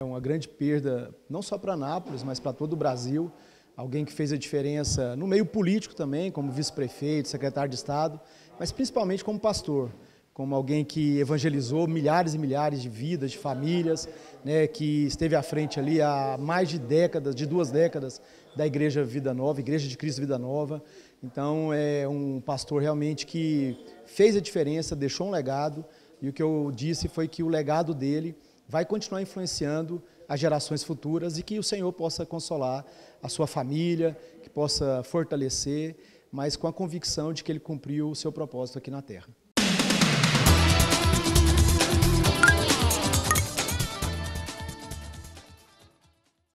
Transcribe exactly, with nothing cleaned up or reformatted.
uma grande perda, não só para Anápolis, mas para todo o Brasil. Alguém que fez a diferença no meio político também, como vice-prefeito, secretário de Estado, mas principalmente como pastor, como alguém que evangelizou milhares e milhares de vidas, de famílias, né, que esteve à frente ali há mais de décadas, de duas décadas, da Igreja Vida Nova, Igreja de Cristo Vida Nova. Então é um pastor realmente que fez a diferença, deixou um legado, e o que eu disse foi que o legado dele vai continuar influenciando as gerações futuras e que o Senhor possa consolar a sua família, que possa fortalecer, mas com a convicção de que ele cumpriu o seu propósito aqui na terra.